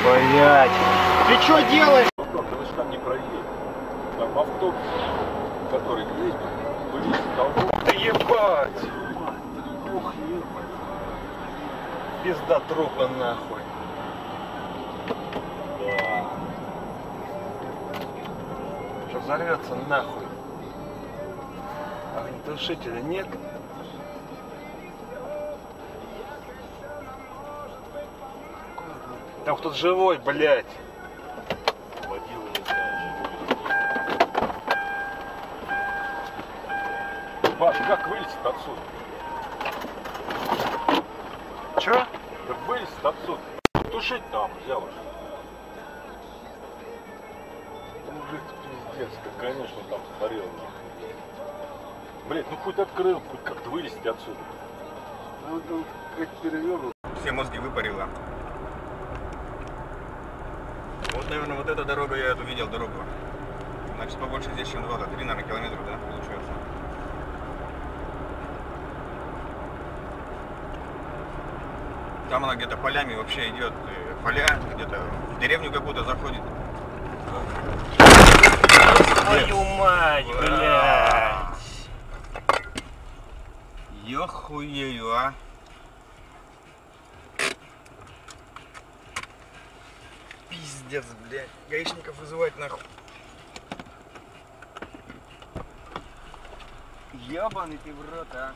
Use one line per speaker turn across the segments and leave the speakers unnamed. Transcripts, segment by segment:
Блять. Ты что делаешь?
Да вы же там не проедете. Там автобус, который едет, вылез с толпу.
Да ебать! Ух, ебать. Пизда трупа нахуй.
Да.
Что взорвется нахуй. Огнетушителя нет? Там кто-то живой, блядь.
Водила не знаю. Паш, как вылезет отсюда?
Чё?
Как вылезет отсюда? Тушить там взял уже. Мужик, пиздец, как, конечно, там сгорел. Блять, ну хоть открыл, хоть как-то вылезти отсюда.
Ну там как перевернул.
Все мозги выпарило. Вот, наверное, вот эта дорога, я эту видел дорогу. Значит, побольше здесь, чем 2, 3, наверное, километров, да, получается. Там она где-то полями вообще идет, поля, где-то в деревню какую-то заходит.
Твою мать, блядь.
Ёхуею, а. Пиздец, блядь. Гаишников вызывать нахуй. Ёбаный ты в рот, а.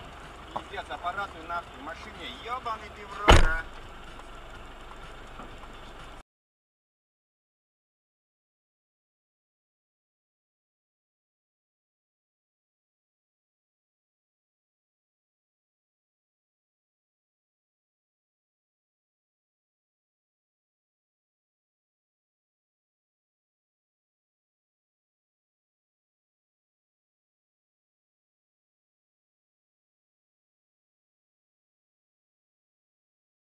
Пиздец, аппарату нахуй в машине. Ёбаный ты в рот, а.